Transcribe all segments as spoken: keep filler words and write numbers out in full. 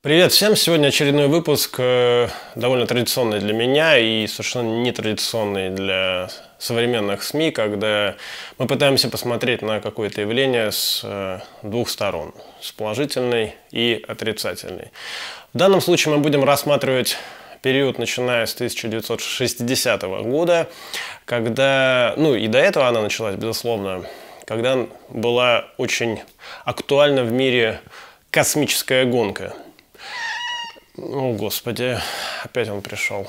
Привет всем! Сегодня очередной выпуск, э, довольно традиционный для меня и совершенно нетрадиционный для современных СМИ, когда мы пытаемся посмотреть на какое-то явление с э, двух сторон, с положительной и отрицательной. В данном случае мы будем рассматривать период, начиная с тысяча девятьсот шестидесятого года, когда, ну и до этого она началась, безусловно, когда была очень актуальна в мире космическая гонка. О, Господи, опять он пришел.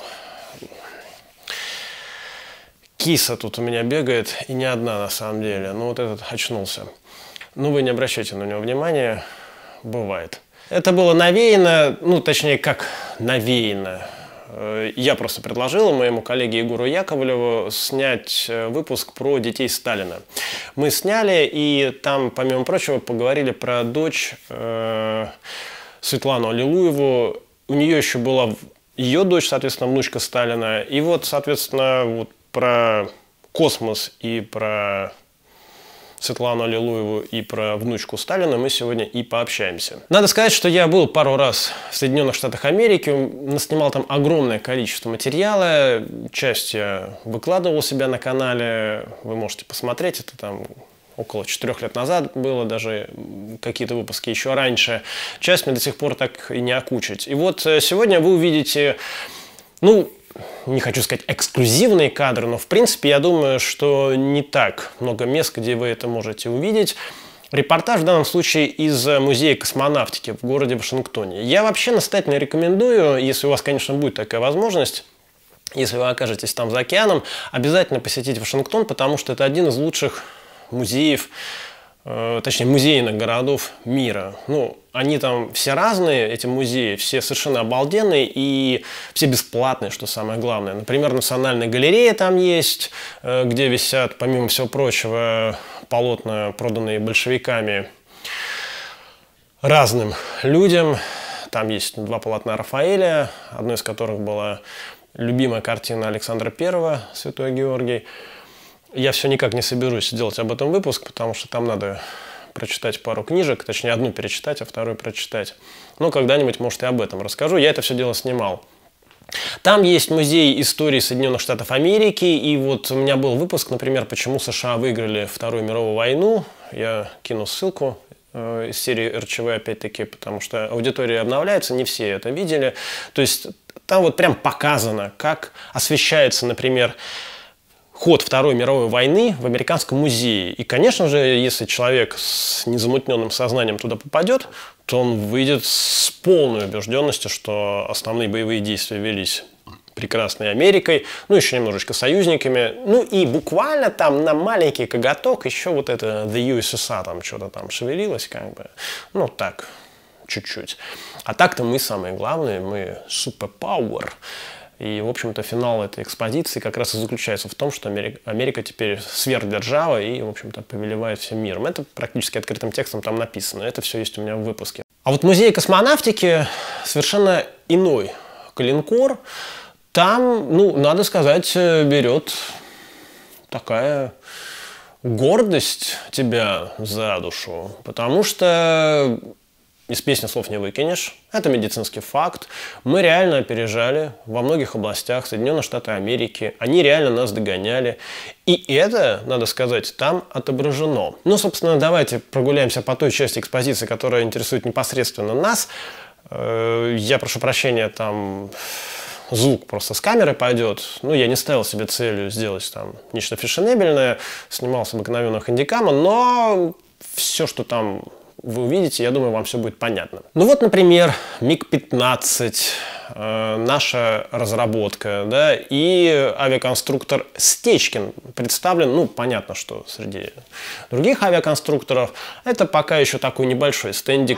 Киса тут у меня бегает, и не одна на самом деле. Ну, вот этот очнулся. Ну, вы не обращайте на него внимания, бывает. Это было навеяно, ну, точнее, как навеяно. Я просто предложил моему коллеге Егору Яковлеву снять выпуск про детей Сталина. Мы сняли, и там, помимо прочего, поговорили про дочь э, Светлану Аллилуеву. У нее еще была ее дочь, соответственно, внучка Сталина. И вот, соответственно, вот про космос и про Светлану Аллилуеву и про внучку Сталина мы сегодня и пообщаемся. Надо сказать, что я был пару раз в Соединенных Штатах Америки, наснимал там огромное количество материала. Часть я выкладывал у себя на канале, вы можете посмотреть, это там около четырех лет назад было, даже какие-то выпуски еще раньше. Часть мне до сих пор так и не окучить. И вот сегодня вы увидите, ну, не хочу сказать эксклюзивные кадры, но в принципе я думаю, что не так много мест, где вы это можете увидеть. Репортаж в данном случае из музея космонавтики в городе Вашингтоне. Я вообще настоятельно рекомендую, если у вас, конечно, будет такая возможность, если вы окажетесь там за океаном, обязательно посетить Вашингтон, потому что это один из лучших музеев, э, точнее музейных городов мира. Ну, они там все разные, эти музеи, все совершенно обалденные и все бесплатные, что самое главное. Например, Национальная галерея там есть, э, где висят, помимо всего прочего, полотна, проданные большевиками разным людям. Там есть два полотна Рафаэля, одно из которых была любимая картина Александра Первого «Святой Георгий». Я все никак не соберусь сделать об этом выпуск, потому что там надо прочитать пару книжек, точнее одну перечитать, а вторую прочитать. Но когда-нибудь, может, и об этом расскажу. Я это все дело снимал. Там есть музей истории Соединенных Штатов Америки, и вот у меня был выпуск, например, почему США выиграли Вторую мировую войну. Я кину ссылку э, из серии эр че вэ, опять-таки, потому что аудитория обновляется, не все это видели. То есть там вот прям показано, как освещается, например, ход Второй мировой войны в Американском музее. И, конечно же, если человек с незамутненным сознанием туда попадет, то он выйдет с полной убежденностью, что основные боевые действия велись прекрасной Америкой, ну, еще немножечко союзниками. Ну, и буквально там на маленький коготок еще вот это The ю эс эс ар там что-то там шевелилось, как бы. Ну, так, чуть-чуть. А так-то мы самые главные, мы суперпауэр. И, в общем-то, финал этой экспозиции как раз и заключается в том, что Америка, Америка теперь сверхдержава и, в общем-то, повелевает всем миром. Это практически открытым текстом там написано. Это все есть у меня в выпуске. А вот музей космонавтики совершенно иной калинкор. Там, ну, надо сказать, берет такая гордость тебя за душу. Потому что из песни слов не выкинешь. Это медицинский факт. Мы реально опережали во многих областях Соединенные Штаты Америки. Они реально нас догоняли. И это, надо сказать, там отображено. Ну, собственно, давайте прогуляемся по той части экспозиции, которая интересует непосредственно нас. Я прошу прощения, там звук просто с камеры пойдет. Ну, я не ставил себе целью сделать там нечто фешенебельное. Снимал с обыкновенного хэндикама, но все, что там вы увидите, я думаю, вам все будет понятно. Ну вот, например, миг пятнадцать, э, наша разработка, да, и авиаконструктор Стечкин представлен, ну, понятно, что среди других авиаконструкторов это пока еще такой небольшой стендик.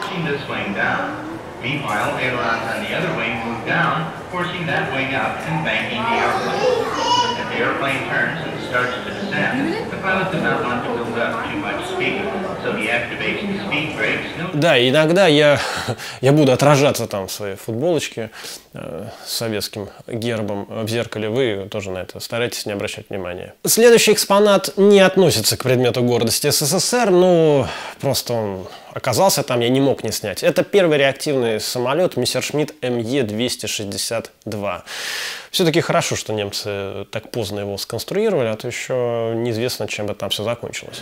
Да, иногда я, я буду отражаться там в своей футболочке э, с советским гербом в зеркале. Вы тоже на это старайтесь не обращать внимания. Следующий экспонат не относится к предмету гордости СССР, но просто он оказался там, я не мог не снять. Это первый реактивный самолет Мессершмитт эм е двести шестьдесят два. Все-таки хорошо, что немцы так поздно его сконструировали, а то еще неизвестно, чем бы там все закончилось.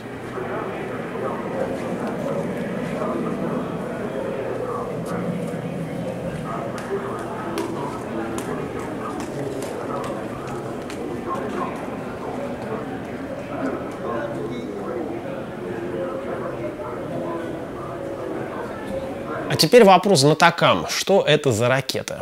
А теперь вопрос знатокам. Что это за ракета?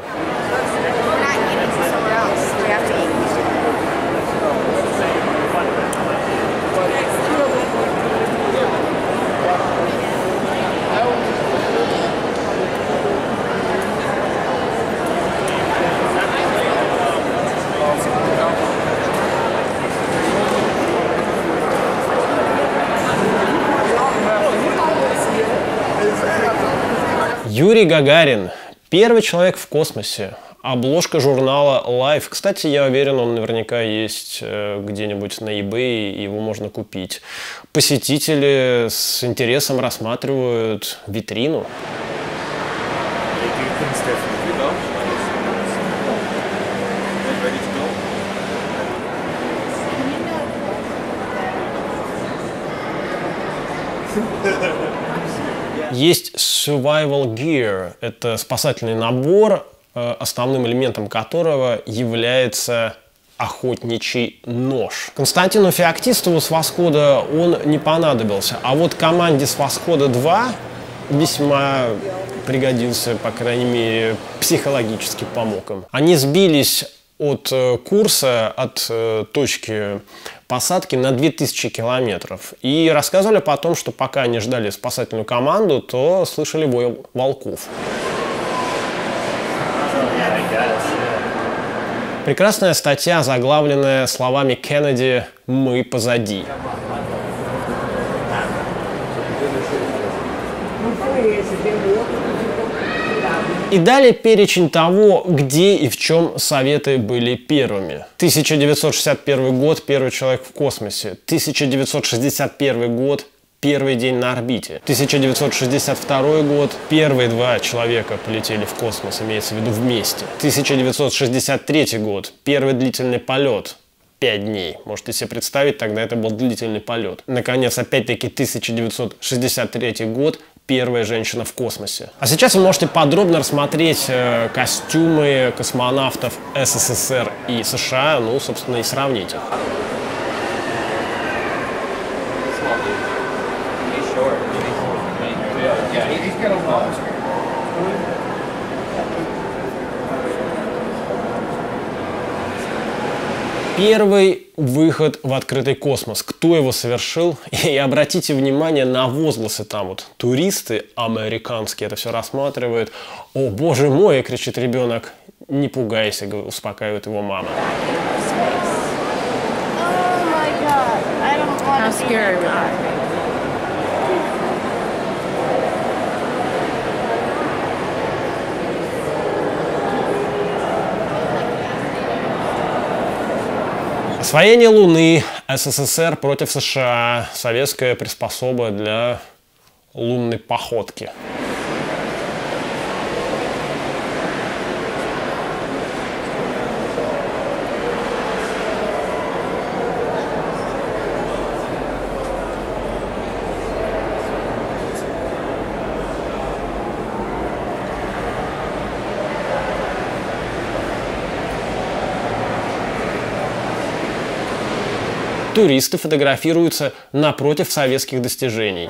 Юрий Гагарин. Первый человек в космосе. Обложка журнала Life. Кстати, я уверен, он наверняка есть где-нибудь на eBay, его можно купить. Посетители с интересом рассматривают витрину. Есть survival gear. Это спасательный набор, основным элементом которого является охотничий нож. Константину Феоктистову с «Восхода» он не понадобился, а вот команде с «Восхода два» весьма пригодился, по крайней мере, психологически помог им. Они сбились от курса, от точки посадки на две тысячи километров. И рассказывали потом, что пока они ждали спасательную команду, то слышали вой волков. Прекрасная статья, заглавленная словами Кеннеди «Мы позади». И далее перечень того, где и в чем Советы были первыми. тысяча девятьсот шестьдесят первый год – первый человек в космосе. тысяча девятьсот шестьдесят первый год – первый день на орбите. тысяча девятьсот шестьдесят второй год – первые два человека полетели в космос, имеется в виду вместе. тысяча девятьсот шестьдесят третий год – первый длительный полет. пять дней. Можете себе представить, тогда это был длительный полет. Наконец, опять-таки, тысяча девятьсот шестьдесят третий год – первая женщина в космосе. А сейчас вы можете подробно рассмотреть э, костюмы космонавтов СССР и США, ну, собственно, и сравнить их. Первый выход в открытый космос. Кто его совершил? И обратите внимание на возгласы там вот. Туристы американские это все рассматривают. О, боже мой, кричит ребенок. Не пугайся, успокаивает его мама. Освоение Луны, СССР против США, советская приспособа для лунной походки. Туристы фотографируются напротив советских достижений.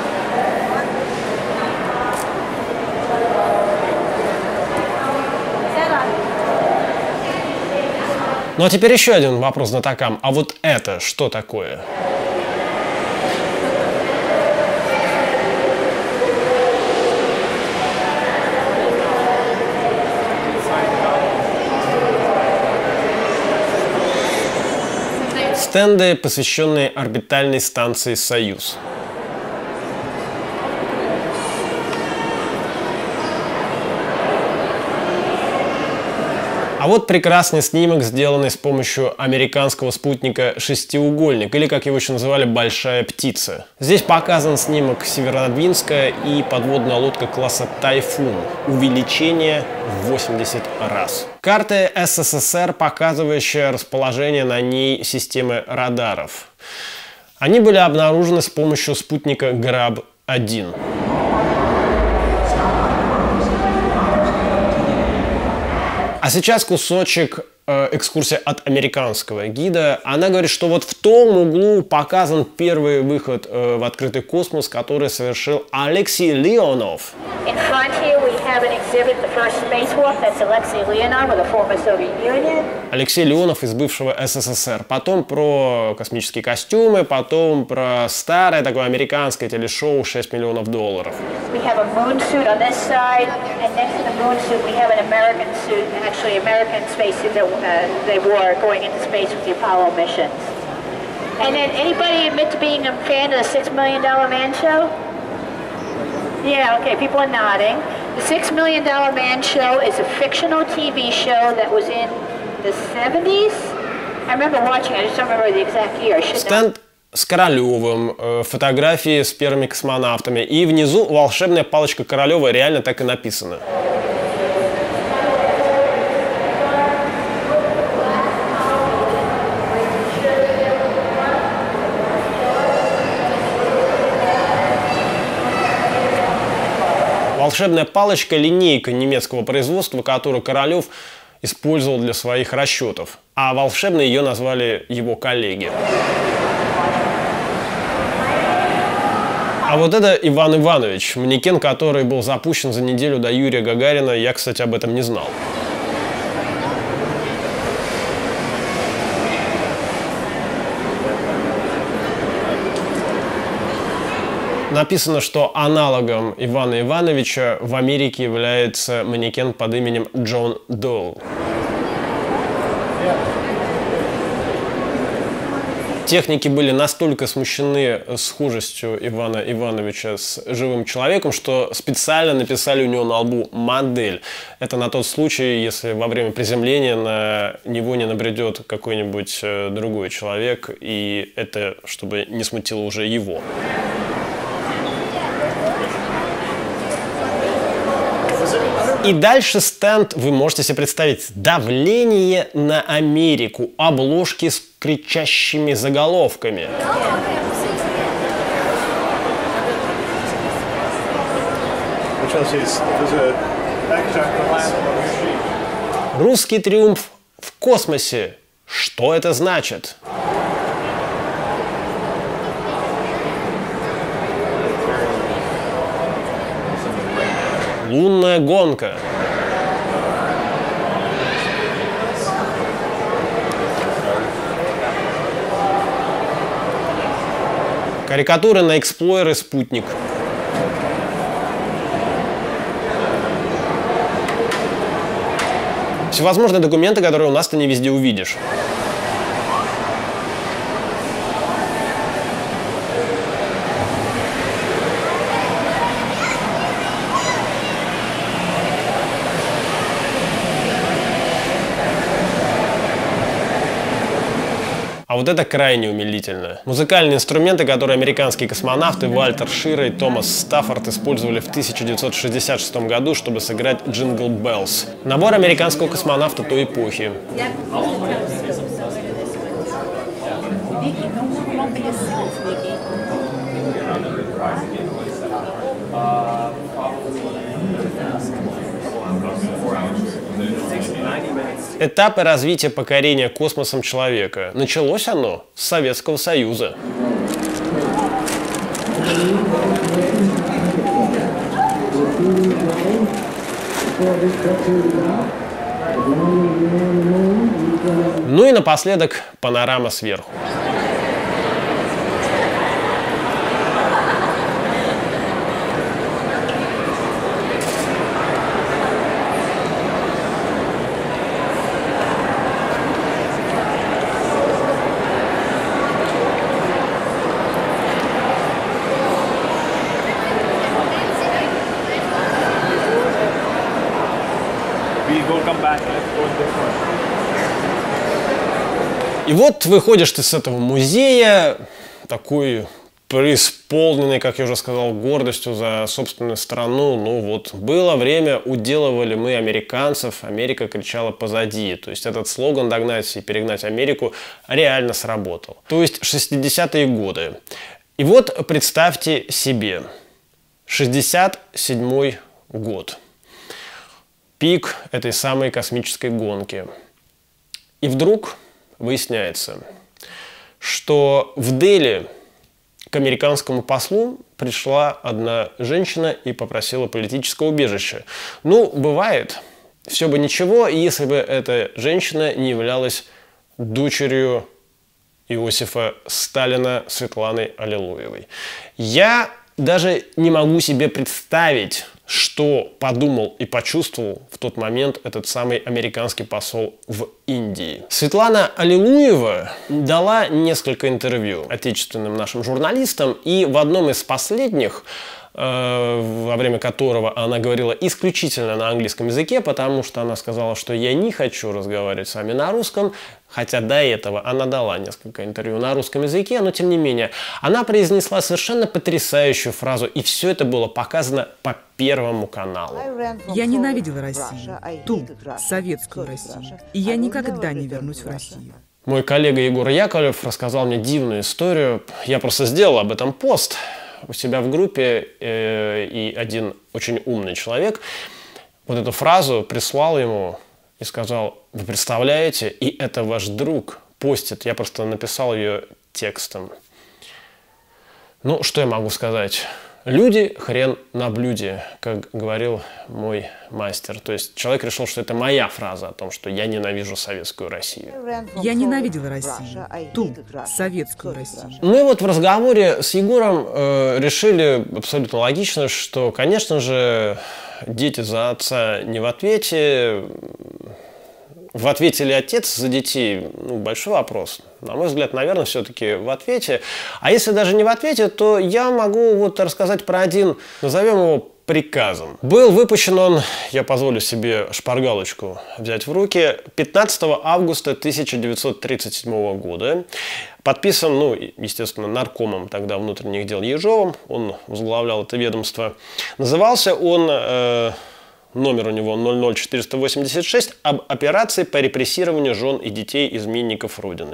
Ну а теперь еще один вопрос знатокам. А вот это что такое? Стенды, посвященные орбитальной станции «Союз». А вот прекрасный снимок, сделанный с помощью американского спутника «Шестиугольник», или, как его еще называли, «Большая птица». Здесь показан снимок Северодвинска и подводная лодка класса «Тайфун». Увеличение в восемьдесят раз. Карта СССР, показывающая расположение на ней системы радаров. Они были обнаружены с помощью спутника Граб один. А сейчас кусочек э, экскурсии от американского гида. Она говорит, что вот в том углу показан первый выход э, в открытый космос, который совершил Алексей Леонов. Алексей Леонов из бывшего СССР. Потом про космические костюмы, потом про старое такое американское телешоу «шесть миллионов долларов». Actually American spacesuit that uh, they wore going into space with the Apollo missions. And then anybody admit to being a fan of the Six Million Dollar Man show? Yeah, okay, people are nodding. The Six Million Dollar Man show is a fictional T V show that was in the seventies. I remember watching, I just don't remember the exact year. Стенд с Королевым, э, фотографии с первыми космонавтами. И внизу волшебная палочка Королева, реально так и написано. Волшебная палочка – линейка немецкого производства, которую Королев использовал для своих расчетов. А волшебной ее назвали его коллеги. А вот это Иван Иванович, манекен, который был запущен за неделю до Юрия Гагарина. Я, кстати, об этом не знал. Написано, что аналогом Ивана Ивановича в Америке является манекен под именем Джон Доу. Техники были настолько смущены схожестью Ивана Ивановича с живым человеком, что специально написали у него на лбу «модель». Это на тот случай, если во время приземления на него не набредет какой-нибудь другой человек, и это чтобы не смутило уже его. И дальше стенд, вы можете себе представить, давление на Америку, обложки с кричащими заголовками. Русский триумф в космосе. Что это значит? Лунная гонка. Карикатуры на Эксплойер и Спутник. Всевозможные документы, которые у нас-то не везде увидишь. А вот это крайне умилительно. Музыкальные инструменты, которые американские космонавты Вальтер Ширр и Томас Стаффорд использовали в тысяча девятьсот шестьдесят шестом году, чтобы сыграть «Джингл Беллс». Набор американского космонавта той эпохи. Этапы развития покорения космосом человека. Началось оно с Советского Союза. Ну и напоследок панорама сверху. И вот выходишь ты с этого музея, такой преисполненный, как я уже сказал, гордостью за собственную страну. Ну вот, было время, уделывали мы американцев, Америка кричала позади. То есть этот слоган «Догнать и перегнать Америку» реально сработал. То есть шестидесятые годы. И вот представьте себе, шестьдесят седьмой год. Пик этой самой космической гонки. И вдруг выясняется, что в Дели к американскому послу пришла одна женщина и попросила политического убежища. Ну, бывает, все бы ничего, если бы эта женщина не являлась дочерью Иосифа Сталина Светланы Аллилуевой. Я даже не могу себе представить, что подумал и почувствовал в тот момент этот самый американский посол в Индии. Светлана Аллилуева дала несколько интервью отечественным нашим журналистам, и в одном из последних, э, во время которого она говорила исключительно на английском языке, потому что она сказала, что я не хочу разговаривать с вами на русском, хотя до этого она дала несколько интервью на русском языке, но тем не менее, она произнесла совершенно потрясающую фразу, и все это было показано по Первому каналу. Я ненавидела Россию, ту советскую Россию, и я никогда не вернусь в Россию. Мой коллега Егор Яковлев рассказал мне дивную историю. Я просто сделал об этом пост у себя в группе, э, и один очень умный человек вот эту фразу прислал ему и сказал: вы представляете, и это ваш друг постит. Я просто написал ее текстом. Ну, что я могу сказать? Люди хрен на блюде, как говорил мой мастер. То есть человек решил, что это моя фраза о том, что я ненавижу советскую Россию. Я ненавидела Россию, ту советскую Россию. Мы вот в разговоре с Егором э, решили абсолютно логично, что, конечно же, дети за отца не в ответе. В ответе ли отец за детей? Ну, большой вопрос. На мой взгляд, наверное, все-таки в ответе. А если даже не в ответе, то я могу вот рассказать про один, назовем его приказом. Был выпущен он, я позволю себе шпаргалочку взять в руки, пятнадцатого августа тысяча девятьсот тридцать седьмого года. Подписан, ну, естественно, наркомом тогда внутренних дел Ежовым. Он возглавлял это ведомство. Назывался он... Э, Номер у него ноль ноль четыреста восемьдесят шесть, об операции по репрессированию жен и детей изменников Родины.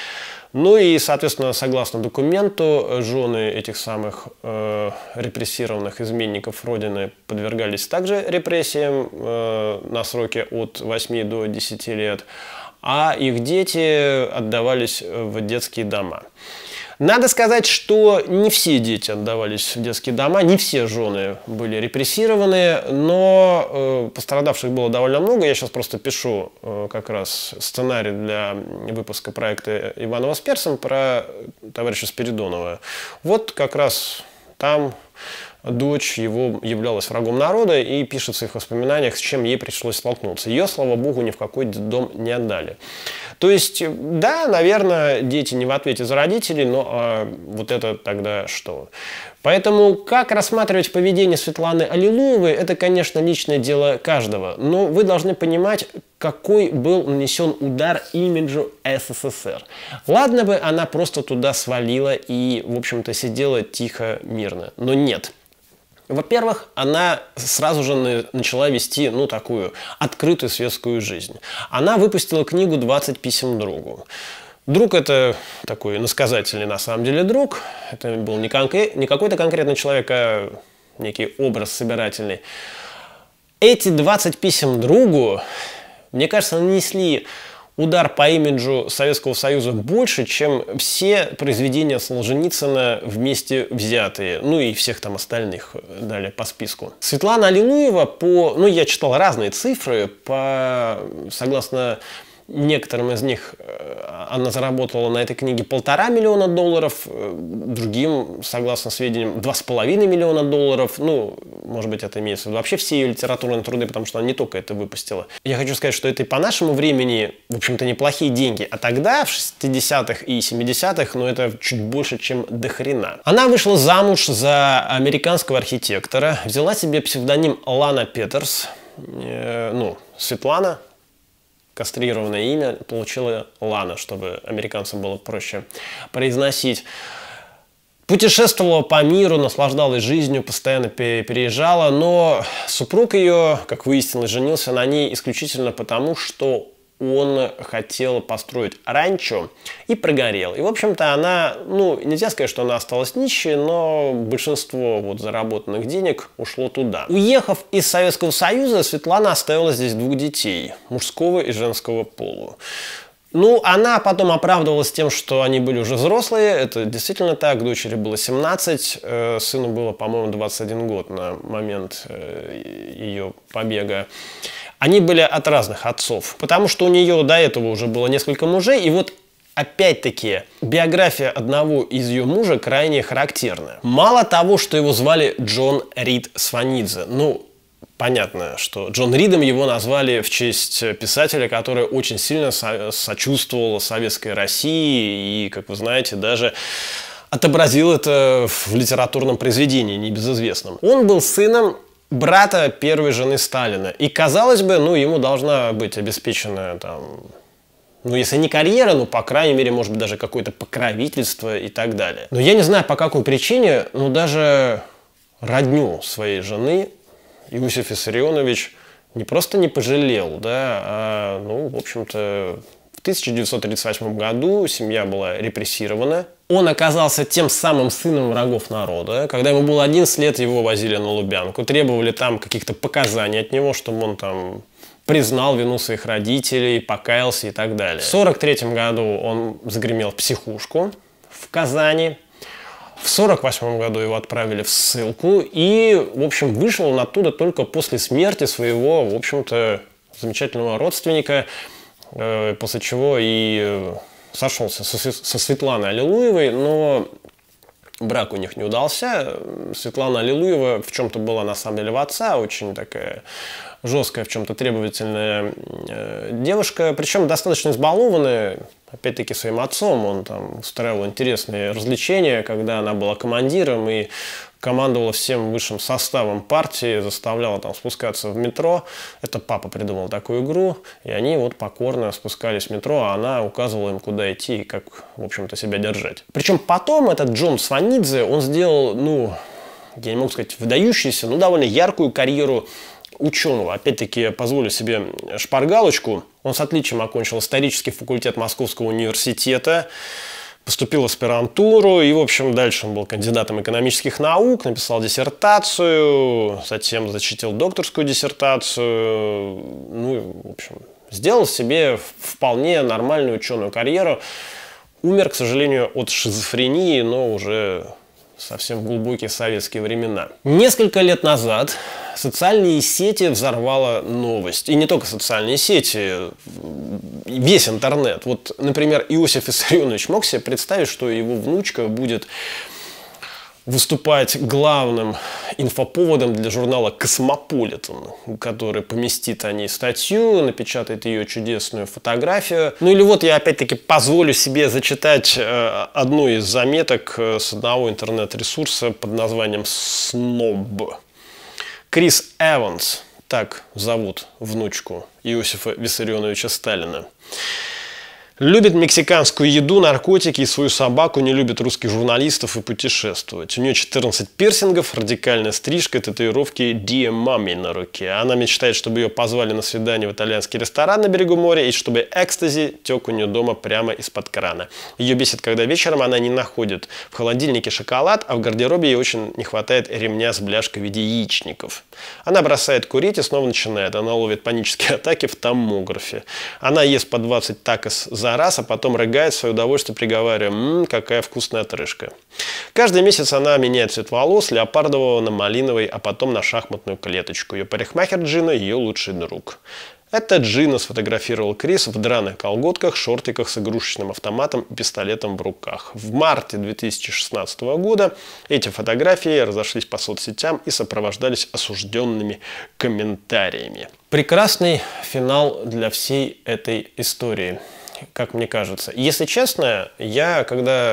Ну и, соответственно, согласно документу, жены этих самых э, репрессированных изменников Родины подвергались также репрессиям э, на сроки от восьми до десяти лет, а их дети отдавались в детские дома. Надо сказать, что не все дети отдавались в детские дома, не все жены были репрессированы, но э, пострадавших было довольно много. Я сейчас просто пишу э, как раз сценарий для выпуска проекта Иванова с Персом про товарища Спиридонова. Вот как раз там дочь его являлась врагом народа и пишет в своих воспоминаниях, с чем ей пришлось столкнуться. Ее, слава богу, ни в какой детдом не отдали. То есть, да, наверное, дети не в ответе за родителей, но а вот это тогда что? Поэтому как рассматривать поведение Светланы Аллилуевой, это, конечно, личное дело каждого. Но вы должны понимать, какой был нанесен удар имиджу СССР. Ладно бы она просто туда свалила и, в общем-то, сидела тихо, мирно. Но нет. Во-первых, она сразу же начала вести, ну, такую открытую светскую жизнь. Она выпустила книгу «двадцать писем другу». Друг – это такой насказательный на самом деле друг. Это был не, конкрет, не какой-то конкретный человек, а некий образ собирательный. Эти двадцать писем другу, мне кажется, нанесли удар по имиджу Советского Союза больше, чем все произведения Солженицына вместе взятые. Ну и всех там остальных далее по списку. Светлана Аллилуева по... Ну, я читал разные цифры. По... Согласно некоторым из них, она заработала на этой книге полтора миллиона долларов, другим, согласно сведениям, два с половиной миллиона долларов. Ну, может быть, это имеется в виду вообще все ее литературные труды, потому что она не только это выпустила. Я хочу сказать, что это и по нашему времени, в общем-то, неплохие деньги. А тогда, в шестидесятых и семидесятых, ну, это чуть больше, чем до хрена. Она вышла замуж за американского архитектора, взяла себе псевдоним Лана Петерс. э, ну, Светлана, кастрированное имя, получила Лана, чтобы американцам было проще произносить. Путешествовала по миру, наслаждалась жизнью, постоянно переезжала, но супруг ее, как выяснилось, женился на ней исключительно потому, что он хотел построить ранчо и прогорел. И, в общем-то, она, ну, нельзя сказать, что она осталась нищей, но большинство вот заработанных денег ушло туда. Уехав из Советского Союза, Светлана оставила здесь двух детей, мужского и женского пола. Ну, она потом оправдывалась тем, что они были уже взрослые. Это действительно так. Дочери было семнадцать, э, сыну было, по-моему, двадцать один год на момент э, ее побега. Они были от разных отцов, потому что у нее до этого уже было несколько мужей. И вот опять-таки биография одного из ее мужа крайне характерная. Мало того, что его звали Джон Рид Сванидзе. Ну, понятно, что Джон Ридом его назвали в честь писателя, который очень сильно со- сочувствовал советской России и, как вы знаете, даже отобразил это в литературном произведении небезызвестном. Он был сыном брата первой жены Сталина. И, казалось бы, ну, ему должна быть обеспечена там, ну, если не карьера, ну, по крайней мере, может быть, даже какое-то покровительство и так далее. Но я не знаю, по какой причине, ну, даже родню своей жены Иосиф Виссарионович не просто не пожалел, да, а, ну, в общем-то, в тысяча девятьсот тридцать восьмом году семья была репрессирована. Он оказался тем самым сыном врагов народа. Когда ему было одиннадцать лет, его возили на Лубянку. Требовали там каких-то показаний от него, чтобы он там признал вину своих родителей, покаялся и так далее. В сорок третьем году он загремел в психушку в Казани. В сорок восьмом году его отправили в ссылку, и, в общем, вышел он оттуда только после смерти своего, в общем-то, замечательного родственника, э, после чего и сошелся со, со Светланой Аллилуевой, но брак у них не удался. Светлана Аллилуева в чем-то была, на самом деле, в отца, очень такая жесткая, в чем-то требовательная э, девушка, причем достаточно избалованная, опять-таки, своим отцом. Он там устраивал интересные развлечения, когда она была командиром и командовала всем высшим составом партии, заставляла там спускаться в метро. Это папа придумал такую игру, и они вот покорно спускались в метро, а она указывала им, куда идти и как, в общем-то, себя держать. Причем потом этот Джон Сванидзе, он сделал, ну, я не могу сказать выдающийся, но довольно яркую карьеру ученого. Опять-таки, я позволю себе шпаргалочку. Он с отличием окончил исторический факультет Московского университета, поступил в аспирантуру и, в общем, дальше он был кандидатом экономических наук, написал диссертацию, затем защитил докторскую диссертацию, ну и, в общем, сделал себе вполне нормальную ученую карьеру. Умер, к сожалению, от шизофрении, но уже совсем в глубокие советские времена. Несколько лет назад социальные сети взорвала новость. И не только социальные сети, весь интернет. Вот, например, Иосиф Виссарионович мог себе представить, что его внучка будет выступать главным инфоповодом для журнала «Космополитен», который поместит о ней статью, напечатает ее чудесную фотографию. Ну или вот я опять-таки позволю себе зачитать э, одну из заметок с одного интернет-ресурса под названием «Сноб». Крис Эванс, так зовут внучку Иосифа Виссарионовича Сталина. Любит мексиканскую еду, наркотики и свою собаку, не любит русских журналистов и путешествовать. У нее четырнадцать пирсингов, радикальная стрижка, татуировки Dear Mommy на руке. Она мечтает, чтобы ее позвали на свидание в итальянский ресторан на берегу моря и чтобы экстази тек у нее дома прямо из-под крана. Ее бесит, когда вечером она не находит в холодильнике шоколад, а в гардеробе ей очень не хватает ремня с бляшкой в виде яичников. Она бросает курить и снова начинает. Она ловит панические атаки в томографе. Она ест по двадцать такос за раз, а потом рыгает в свое удовольствие, приговаривая: «Ммм, какая вкусная отрыжка». Каждый месяц она меняет цвет волос, леопардового на малиновый, а потом на шахматную клеточку. Ее парикмахер Джина – ее лучший друг. Это Джина сфотографировал Крис в драных колготках, шортиках с игрушечным автоматом и пистолетом в руках. В марте две тысячи шестнадцатого года эти фотографии разошлись по соцсетям и сопровождались осужденными комментариями. Прекрасный финал для всей этой истории, как мне кажется. Если честно, я, когда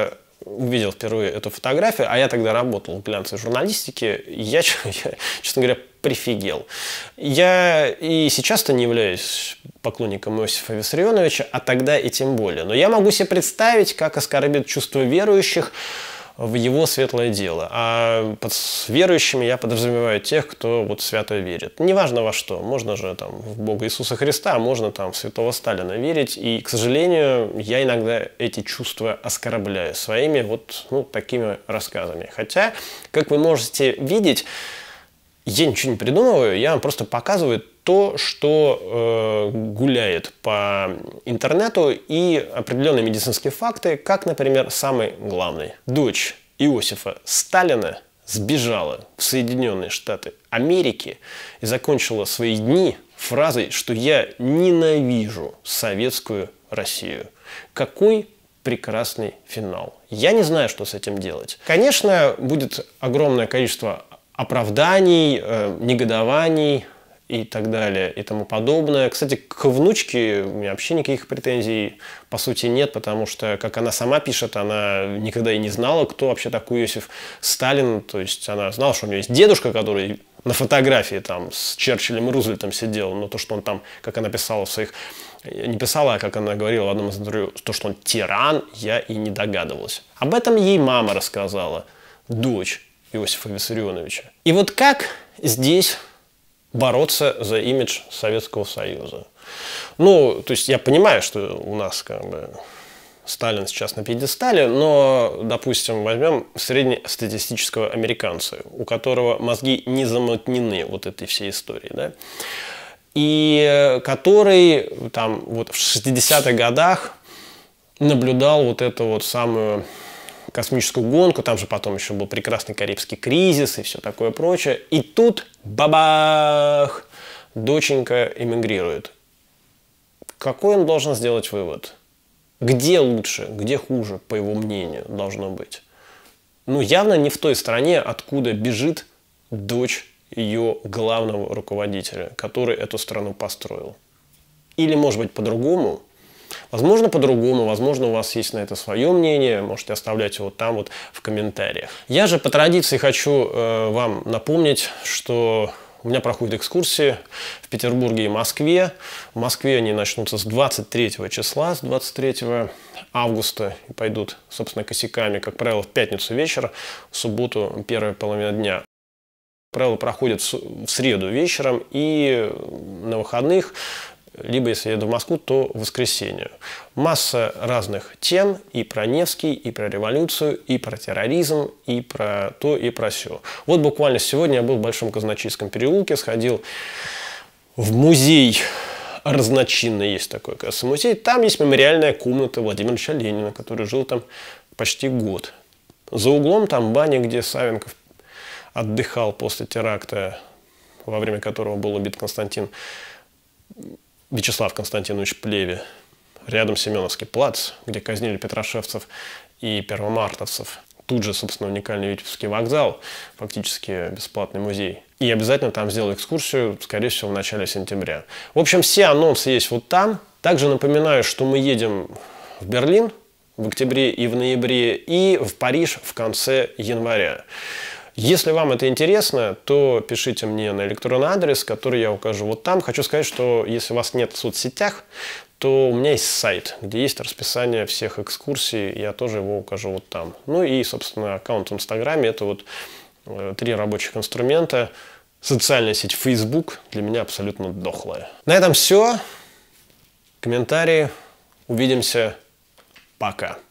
увидел впервые эту фотографию, а я тогда работал в глянцевой журналистике, я, я, честно говоря, прифигел. Я и сейчас-то не являюсь поклонником Иосифа Виссарионовича, а тогда и тем более. Но я могу себе представить, как оскорбит чувство верующих в его светлое дело. А под верующими я подразумеваю тех, кто вот свято верит. Неважно во что. Можно же там в Бога Иисуса Христа, а можно там в святого Сталина верить. И, к сожалению, я иногда эти чувства оскорбляю своими вот ну, такими рассказами. Хотя, как вы можете видеть, я ничего не придумываю, я вам просто показываю то, что э, гуляет по интернету, и определенные медицинские факты, как, например, самый главный. Дочь Иосифа Сталина сбежала в Соединенные Штаты Америки и закончила свои дни фразой, что я ненавижу советскую Россию. Какой прекрасный финал. Я не знаю, что с этим делать. Конечно, будет огромное количество оправданий, э, негодований и так далее и тому подобное. Кстати, к внучке у меня вообще никаких претензий по сути нет, потому что, как она сама пишет, она никогда и не знала, кто вообще такой Иосиф Сталин. То есть она знала, что у нее есть дедушка, который на фотографии там с Черчиллем и Рузвельтом сидел, но то, что он там, как она писала в своих... Не писала, а как она говорила в одном из интервью, то, что он тиран, я и не догадывалась. Об этом ей мама рассказала, дочь Иосифа Виссарионовича. И вот как здесь бороться за имидж Советского Союза? Ну, то есть я понимаю, что у нас как бы Сталин сейчас на пьедестале, но, допустим, возьмем среднестатистического американца, у которого мозги не замутнены вот этой всей историей, да? И который там вот в шестидесятых годах наблюдал вот эту вот самую космическую гонку, там же потом еще был прекрасный Карибский кризис и все такое прочее. И тут бабах! Доченька эмигрирует. Какой он должен сделать вывод? Где лучше, где хуже, по его мнению, должно быть? Ну, явно не в той стране, откуда бежит дочь ее главного руководителя, который эту страну построил. Или, может быть, по-другому? Возможно, по-другому, возможно, у вас есть на это свое мнение, можете оставлять его там вот в комментариях. Я же по традиции хочу э, вам напомнить, что у меня проходят экскурсии в Петербурге и Москве. В Москве они начнутся с двадцать третьего числа, с двадцать третьего августа, и пойдут, собственно, косяками, как правило, в пятницу вечера, в субботу первая половина дня. Как правило, проходят в среду вечером и на выходных, либо, если я еду в Москву, то в воскресенье. Масса разных тем и про Невский, и про революцию, и про терроризм, и про то, и про сё. Вот буквально сегодня я был в Большом Казначейском переулке, сходил в музей разночинный, есть такой, кажется, музей. Там есть мемориальная комната Владимира Ильича Ленина, который жил там почти год. За углом там баня, где Савенков отдыхал после теракта, во время которого был убит Константин Вячеслав Константинович Плеве. Рядом Семеновский плац, где казнили петрошевцев и первомартовцев. Тут же, собственно, уникальный Витебский вокзал, фактически бесплатный музей. И обязательно там сделаю экскурсию, скорее всего, в начале сентября. В общем, все анонсы есть вот там. Также напоминаю, что мы едем в Берлин в октябре и в ноябре, и в Париж в конце января. Если вам это интересно, то пишите мне на электронный адрес, который я укажу вот там. Хочу сказать, что если вас нет в соцсетях, то у меня есть сайт, где есть расписание всех экскурсий, я тоже его укажу вот там. Ну и, собственно, аккаунт в Инстаграме, это вот э, три рабочих инструмента. Социальная сеть Facebook для меня абсолютно дохлая. На этом все. Комментарии. Увидимся. Пока.